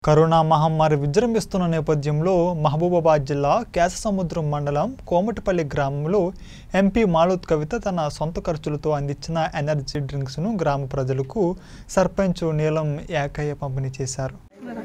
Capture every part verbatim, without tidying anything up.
Corona మహమ్మారి విజృంభిస్తున్న నేపథ్యంలో మహబూబాబాద్ జిల్లా కేశసముద్రం మండలం కోమటిపల్లి గ్రామంలో ఎంపీ మాలోత్ కవిత తన సొంత ఖర్చులతో అందించిన ఎనర్జీ డ్రింక్స్ను గ్రామ ప్రజలకు సర్పంచ్ నీలం ఏకయ్య పంపిణీ చేశారు.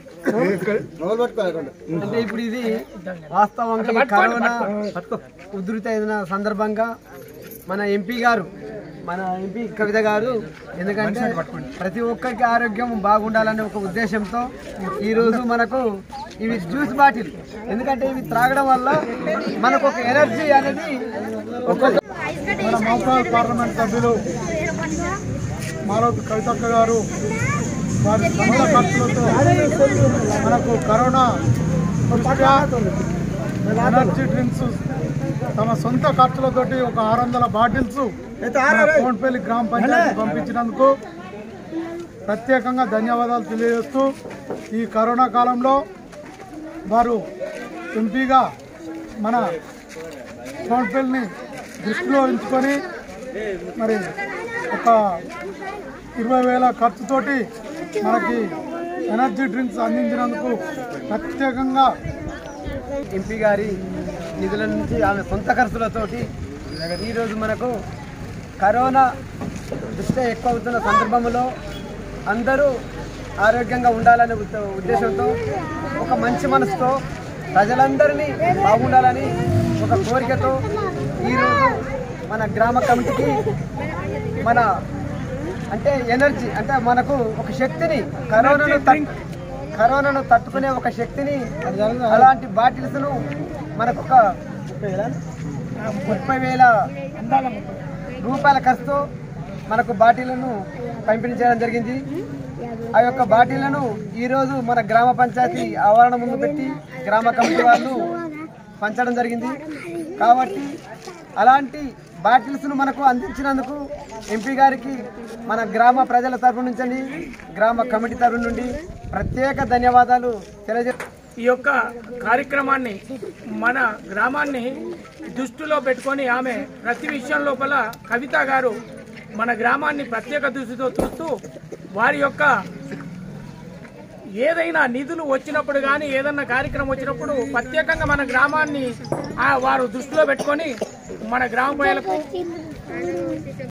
అంటే ఇప్పుడు ఇది వాస్తవంగా కరోనా ఉధృతైన సందర్భంగా మన ఎంపీ గారు మన ఎంపీ కవిత గారు ఎందుకంటే ప్రతి ఒక్కరికి ఆరోగ్యం బాగుండాలనే ఒక ఉద్దేశంతో ఈరోజు మనకు ఇవి జ్యూస్ బాటిల్, ఎందుకంటే ఇవి త్రాగడం వల్ల మనకు ఒక ఎనర్జీ అనేది ఒక్కొక్క మన మహబూబాబాద్ పార్లమెంట్ సభ్యులు మాలోత్ కవితక్క గారు వారి సొంత ఖర్చులతో మనకు కరోనా ఎనర్జీ డ్రింక్స్ తమ సొంత ఖర్చులతోటి ఒక ఆరు వందల బాటిల్స్ కోమటిపల్లి గ్రామ పంచాయతీ పంపించినందుకు ప్రత్యేకంగా ధన్యవాదాలు తెలియజేస్తూ ఈ కరోనా కాలంలో వారు ఎంపీగా మన కోమటిపల్లిని దృష్టిలో ఉంచుకొని మరి ఒక ఇరవై వేల ఖర్చుతోటి మనకి ఎనర్జీ డ్రింక్స్ అందించినందుకు ప్రత్యేకంగా ఎంపీ గారి నిధుల నుంచి ఆమె సొంత ఖర్చులతోటి ఈరోజు మనకు కరోనా దృష్టి ఎక్కువ అవుతున్న సందర్భంలో అందరూ ఆరోగ్యంగా ఉండాలనే ఉద్దేశంతో ఒక మంచి మనసుతో ప్రజలందరినీ బాగుండాలని ఒక కోరికతో ఈరోజు మన గ్రామ కమిటీకి మన అంటే ఎనర్జీ అంటే మనకు ఒక శక్తిని కరోనాను కరోనాను తట్టుకునే ఒక శక్తిని అలాంటి బాటిల్స్ను మనకు ఒక ముప్పై వేల రూపాయల ఖర్చుతో మనకు బాటిళ్లను పంపిణీ చేయడం జరిగింది. ఆ యొక్క బాటిళ్లను ఈరోజు మన గ్రామ పంచాయతీ ఆవరణ ముందు పెట్టి గ్రామ కమిటీ వాళ్ళు పంచడం జరిగింది. కాబట్టి అలాంటి బాటిల్స్ను మనకు అందించినందుకు ఎంపీ గారికి మన గ్రామ ప్రజల తరఫు నుంచి గ్రామ కమిటీ తరఫు నుండి ప్రత్యేక ధన్యవాదాలు తెలియజే ఈ యొక్క కార్యక్రమాన్ని మన గ్రామాన్ని దృష్టిలో పెట్టుకొని ఆమె ప్రతి విషయం లోపల కవిత గారు మన గ్రామాన్ని ప్రత్యేక దృష్టితో చూస్తూ వారి యొక్క ఏదైనా నిధులు వచ్చినప్పుడు కానీ ఏదన్నా కార్యక్రమం వచ్చినప్పుడు ప్రత్యేకంగా మన గ్రామాన్ని వారు దృష్టిలో పెట్టుకొని మన గ్రామ ప్రజలకు